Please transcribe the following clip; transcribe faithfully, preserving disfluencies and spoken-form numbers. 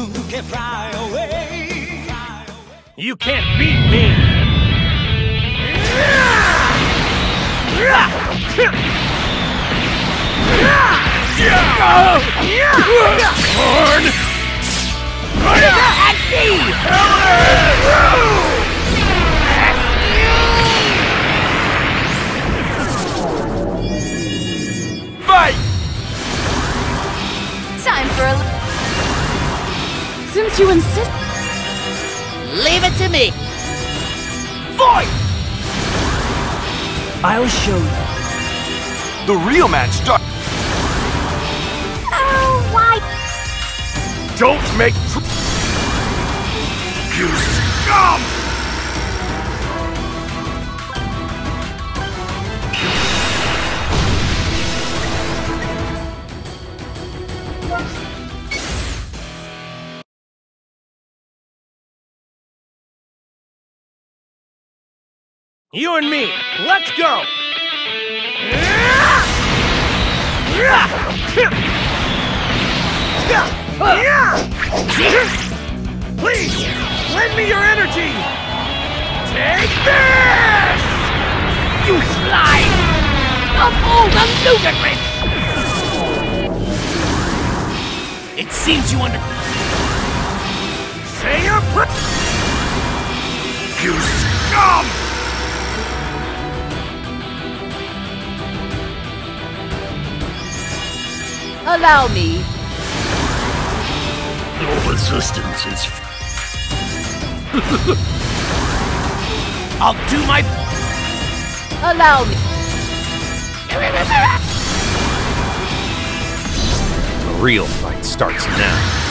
can fly away. You can't beat me! Horn! And see! Fight! Time for a... Since you insist... Leave it to me! Fight! I'll show you. The real man start. Oh, why? Don't make tr- You scum! You and me, let's go! Please, lend me your energy! Take this! You slime! Of all the ludicrous! It seems you under... Say your pr- You scum! Allow me. Your resistance is... I'll do my... Allow me. The real fight starts now.